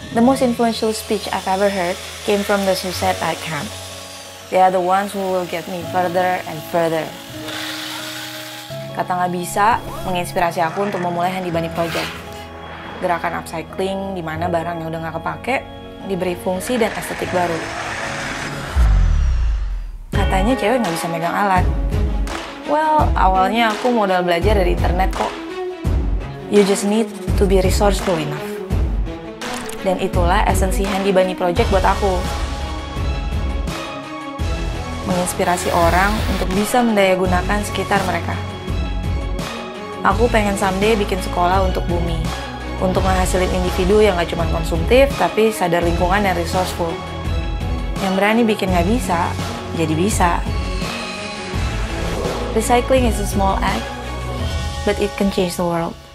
The most influential speech I've ever heard came from the Suicide Art Camp. They are the ones who will get me further and further. Kata nggak bisa menginspirasi aku untuk memulai Handy Bunny Project. Gerakan upcycling di mana barang yang udah nggak kepake diberi fungsi dan estetik baru. Katanya cewek nggak bisa megang alat. Well, awalnya aku modal belajar dari internet kok. You just need to be resourceful enough. Dan itulah esensi Handy Bunny Project buat aku. Menginspirasi orang untuk bisa mendayagunakan sekitar mereka. Aku pengen someday bikin sekolah untuk bumi. Untuk menghasilin individu yang gak cuma konsumtif, tapi sadar lingkungan dan resourceful. Yang berani bikin gak bisa, jadi bisa. Recycling is a small act, but it can change the world.